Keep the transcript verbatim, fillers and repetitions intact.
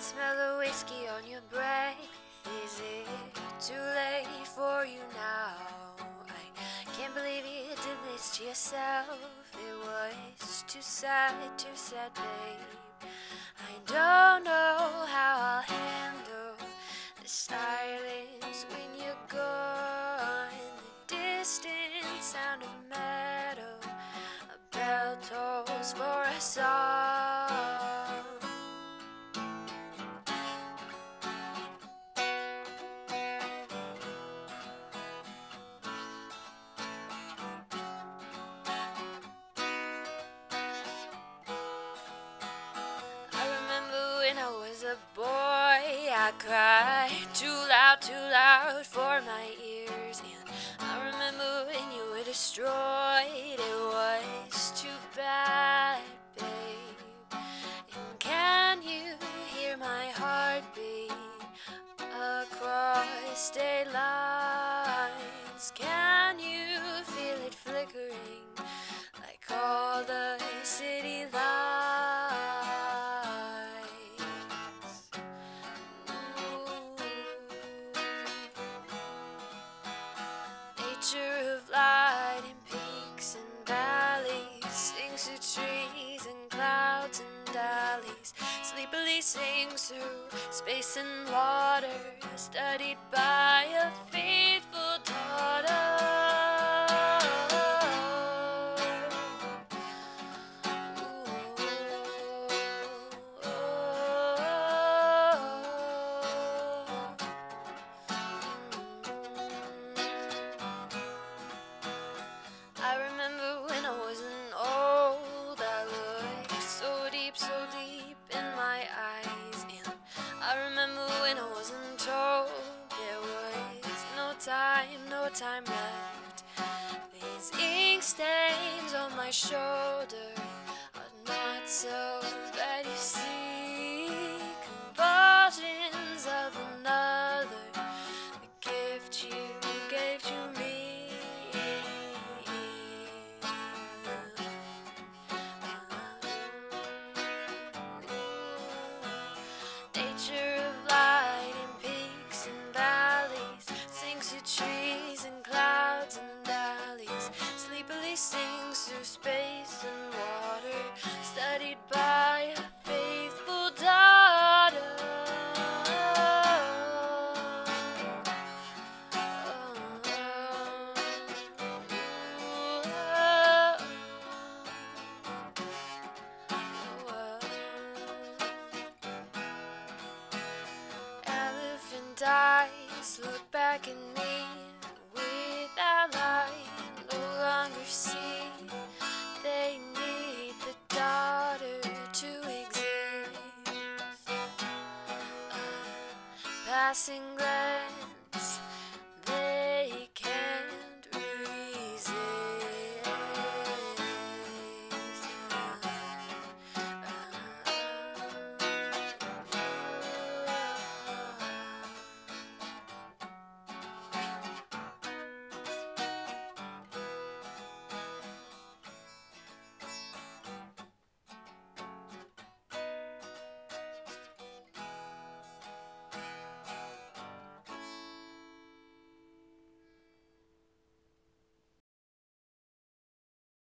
smell the whiskey on your breath. Is it too late for you now? I can't believe you did this to yourself. It was too sad, too sad, babe. I don't know how I'll handle the silence when you're gone. The distant sound of metal, a bell tolls for us all. When I was a boy, I cried too loud, too loud for my ears. And I remember when you were destroyed, it was too bad, babe. And can you hear my heartbeat across state lines? Can you feel it flickering like all the city lights? Nature of light and peaks and valleys sings to trees and clouds and alleys, sleepily sings through space and water, studied by a faithful daughter. I remember when I wasn't old, I looked so deep, so deep in my eyes. And I remember when I wasn't told there was no time, no time left. These ink stains on my shoulder are not so bad, you see. Convulsions of another, the gift you gave to me.